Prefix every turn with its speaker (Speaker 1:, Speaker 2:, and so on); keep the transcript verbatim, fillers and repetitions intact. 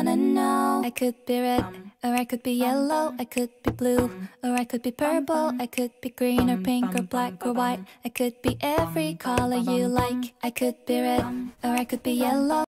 Speaker 1: wanna know. I could be red, or I could be yellow, I could be blue, or I could be purple, I could be green or pink or black or white. I could be every color you like. I could be red, or I could be yellow.